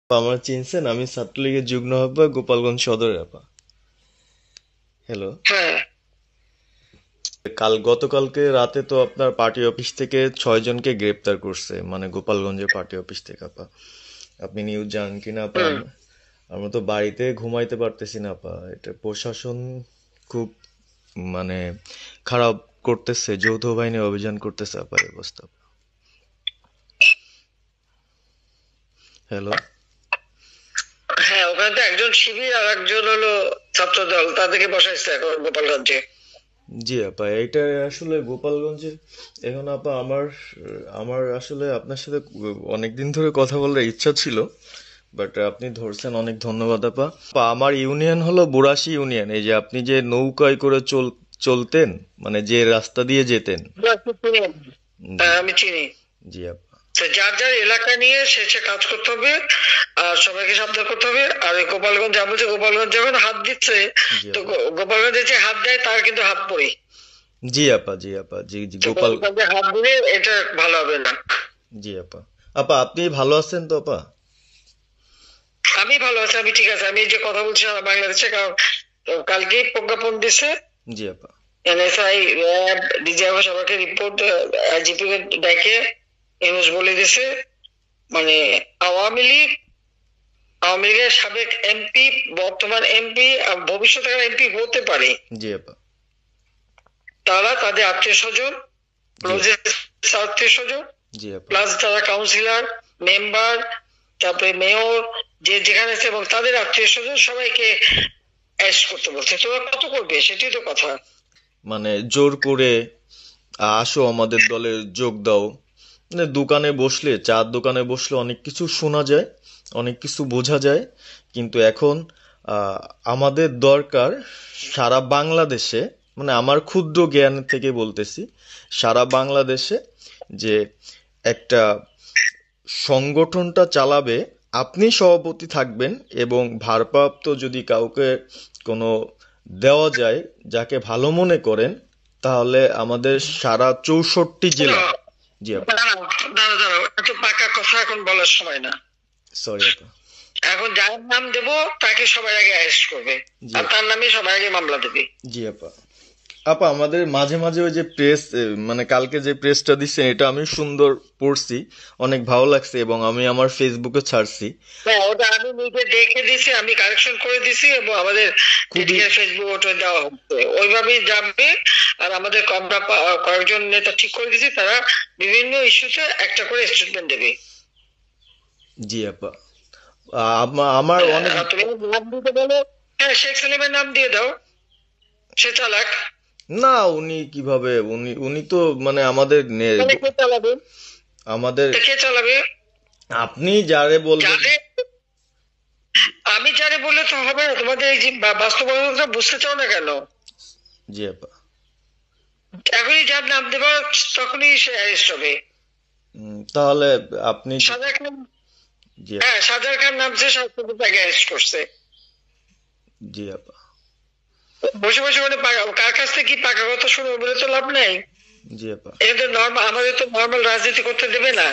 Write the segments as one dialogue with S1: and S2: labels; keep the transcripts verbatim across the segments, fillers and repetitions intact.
S1: আমার চিনছেন, আমি ছাত্রলীগের যুগ্ম আহ্বায়ক গোপালগঞ্জ সদরের আপা। হ্যালো।
S2: হ্যাঁ।
S1: কাল গতকালকে রাতে তো আপনার পার্টি অফিস থেকে ছয় জনকে গ্রেপ্তার করছে, মানে গোপালগঞ্জের পার্টি অফিস থেকে আপা। আপনি নিউজ জানেন কিনা আপা?
S2: হুম।
S1: আম- আমরা তো বাড়িতে ঘুমাইতে পারতেছি না আপা। এটা প্রশাসন খুব মানে খারাপ করতেছে, যৌথ বাহিনী অভিযান করতেছে আপা, এই অবস্থা। হ্যালো।
S2: হ্যাঁ, ওখানে তো একজন শিবির আর একজন হলো ছাত্র দল, তাদেরকে বসাইছে এখন গোপালগঞ্জে।
S1: জি আপা, এইটা আসলে গোপালগঞ্জে এখন আপা আমার আমার আসলে আপনার সাথে অনেকদিন ধরে কথা বলার ইচ্ছা ছিল, বাট আপনি ধরছেন, অনেক ধন্যবাদ আপা। আপা, আমার ইউনিয়ন হলো বুড়াশি ইউনিয়ন। এই যে আপনি যে নৌকায় করে চল চলতেন, মানে যে রাস্তা দিয়ে যেতেন। জি।
S2: হ্যাঁ, আমি চিনি।
S1: জি আপা।
S2: তো যার যার এলাকা নিয়ে সে সে কাজ করতে হবে, আর সবাইকে সাবধান করতে হবে। আর ওই গোপালগঞ্জ যা বলছে, গোপালগঞ্জ যখন হাত দিচ্ছে,
S1: জি
S2: তো
S1: আপা।
S2: গো- গোপালগঞ্জে যে হাত দেয় তার কিন্তু হাত পড়ে।
S1: জি আপা। জি আপা। জি জি
S2: তো
S1: গোপাল।
S2: গোপালগঞ্জে হাত দিলে এটা ভালো হবে না।
S1: জি আপা। আপা, আপনি ভালো আছেন তো আপা?
S2: আমি ভালো আছি, আমি ঠিক আছে। আমি এই যে কথা বলছি সারা বাংলাদেশে, কারণ কালকেই প্রজ্ঞাপন দিছে।
S1: জি আপা।
S2: এনএসআই, র্যাব, ডিজিএফ সবাইকে রিপোর্ট, আইজিপি কে ডেকে ইউনুস বলে দিছে, মানে আওয়ামী লীগ, আওয়ামী লীগের সাবেক এমপি, বর্তমান এমপি, ভবিষ্যতে এমপি হতে পারে,
S1: জি আপা।
S2: তারা তাদের আত্মীয় স্বজন,
S1: জি আপা।
S2: আত্মীয় স্বজন,
S1: জি আপা।
S2: প্লাস যারা কাউন্সিলর, মেম্বার, তারপরে মেয়র, যে যেখানে আছে, এবং তাদের আত্মীয় স্বজন সবাইকে অ্যারেস্ট করতে বলছে। তোরা কত করবে, সেটাই তো কথা।
S1: মানে জোর করে আসো আমাদের দলে যোগ দাও। মানে দোকানে বসলে, চার দোকানে বসলে অনেক কিছু শোনা যায়, অনেক কিছু বোঝা যায়, কিন্তু এখন আহ, আমাদের দরকার সারা বাংলাদেশে, মানে আমার ক্ষুদ্র জ্ঞান থেকে বলতেছি, সারা বাংলাদেশে যে একটা সংগঠনটা চালাবে, আপনি সভাপতি থাকবেন, এবং ভারপ্রাপ্ত যদি কাউকে কোনো দেওয়া যায়, যাকে ভালো মনে করেন, তাহলে আমাদের সারা চৌষট্টি জেলা।
S2: না,
S1: জি আপা।
S2: দাঁড়াও, দাঁড়াও, দাঁড়াও, এত পাকা কথা এখন বলার সময় না।
S1: সরি আপা।
S2: এখন যার নাম দেব তাকে সবার আগে অ্যারেস্ট করবে,
S1: জি
S2: আর
S1: আপা।
S2: তার নামে সবার আগে মামলা দেবে।
S1: জি আপা। আপা, আমাদের মাঝে মাঝে ওই যে প্রেস, মানে কালকে যে প্রেসটা দিচ্ছে, এটা আমি সুন্দর পড়ছি, অনেক ভালো লাগছে, এবং আমি আমার ফেসবুকে ছাড়ছি।
S2: হ্যাঁ, ওটা আমি নিজে দেখে দিছি, আমি কারেকশন করে দিছি, এবং আমাদের
S1: খুবই।
S2: ফেসবুক ওটা দেওয়া হচ্ছে, ওইভাবেই যাবে। আর আমাদের আমরা পা- কয়েকজন নেতা ঠিক করে দিছি, তারা বিভিন্ন ইস্যুতে একটা করে স্টেটমেন্ট দেবে।
S1: জি আপা। আ- আমা- আমার
S2: হ্যাঁ,
S1: অনেক।
S2: আর তুমি নাম দিতে বলো। হ্যাঁ, শেখ সেলিমের নাম দিয়ে দাও, সে চালাক।
S1: না, উনি কিভাবে, উনি উনি তো মানে আমাদের নে-
S2: তাহলে কে চালাবে?
S1: আমাদের।
S2: তা কে চালাবে?
S1: আপনি যারে বলবেন।
S2: যারে, আমি যারে বললে তো হবে না। তোমাদের এই যে বা- বাস্তবতা বুঝতে চাও না কেন?
S1: জি আপা।
S2: এখনই যার নাম দেবা তখনই সে অ্যারেস্ট হবে।
S1: উম, তাহলে আপনি।
S2: সাজা খান।
S1: জি আপা।
S2: হ্যাঁ, সাজার খান নামছে, সাতশো তাকে অ্যারেস্ট করছে।
S1: জি আপা।
S2: বসে বসে মানে পা- কার কাছ থেকে কি পাকা কথা শুনবো বলে তো লাভ নাই।
S1: জি আপা।
S2: এটা তো নর্মাল, আমাদের তো নর্মাল রাজনীতি করতে দেবে না।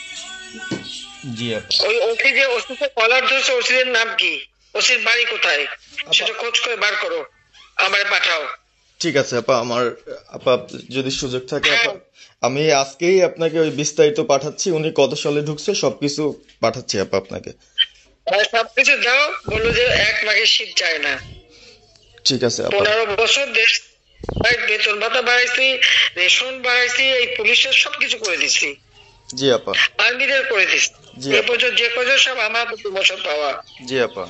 S1: জি আপা।
S2: ওই ওসি যে ওসিতে কলার ধরছে, ওসিদের নাম কি, ওসির বাড়ি কোথায়,
S1: আপা,
S2: সেটা খোঁজ করে বার করো, আমারে পাঠাও।
S1: ঠিক আছে আপা, আমার আপা যদি সুযোগ থাকে আপা,
S2: হ্যাঁ।
S1: আমি আজকেই আপনাকে ওই বিস্তারিত পাঠাচ্ছি, উনি কত সালে ঢুকছে সবকিছু পাঠাচ্ছি আপা আপনাকে।
S2: আর সবকিছু দাও, বললো যে এক মাঘের শীত চায় না।
S1: ঠিক আছে আপা।
S2: পনেরো বছর দেশ, বেতন ভাতা বাড়াইছি, রেশন বাড়াইছি, এই পুলিশের সবকিছু করে দিছি,
S1: জি আপা।
S2: আর্মিদের করে দিছি।
S1: জি
S2: এ
S1: আপা।
S2: পর্যন্ত যে কজন সব আমার প্রমোশন পাওয়া।
S1: জি আপা।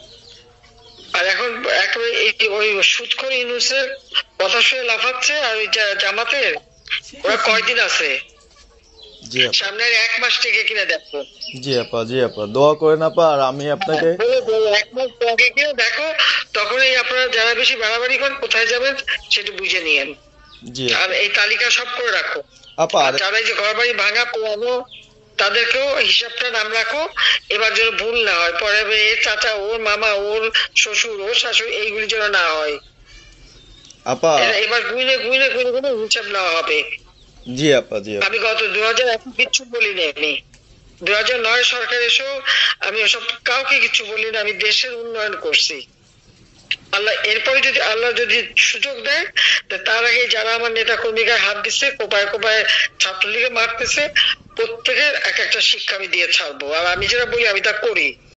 S2: আর এখন একেবারে এই ওই সুদখোর ইউনুসের কথা শুনে লাফাচ্ছে। আর ওই জা- জামাতের, ওরা কয়দিন আছে,
S1: জি আপা।
S2: সামনের এক মাস থেকে কিনা দেখো।
S1: জি আপা। জি আপা, দোয়া করেন আপা, আর আমি
S2: হ্যাঁ,
S1: আপনাকে।
S2: বলে বলে এক মাস আগে কিনা দেখো, তখনই আপনারা যারা বেশি বাড়াবাড়ি করেন কোথায় যাবেন সেটা বুঝে নিয়েন।
S1: জি
S2: আর
S1: আপা।
S2: এই তালিকা সব করে রাখো।
S1: আপা
S2: আর
S1: আর।
S2: যারা এই যে ঘর বাড়ি ভাঙা পোড়ানো, তাদেরকেও হিসাবটা নাম রাখো, এবার যেন ভুল না হয়। পরে আবার এর চাচা, ওর মামা, ওর শ্বশুর, ওর শাশুড়ি, এইগুলি যেন না হয়।
S1: আপা।
S2: এ- এবার গুইনে গুইনে গুইনে গুইনে হিসাব নেওয়া হবে।
S1: জি আপা। জি আপা।
S2: আমি গত দু হাজার এখন কিচ্ছু বলিনি আমি। দুই হাজার নয় সরকার এসেও আমি ওসব কাউকে কিছু বলি না, আমি দেশের উন্নয়ন করছি। আল্লাহ এরপরে যদি আল্লাহ যদি সুযোগ দেয়, তা তার আগে যারা আমার নেতা কর্মীকে হাত দিচ্ছে, কোপায় কোপায় ছাত্রলীগে মারতেছে, প্রত্যেকের এক একটা শিক্ষা আমি দিয়ে ছাড়বো। আর আমি যেটা বলি আমি তা করি।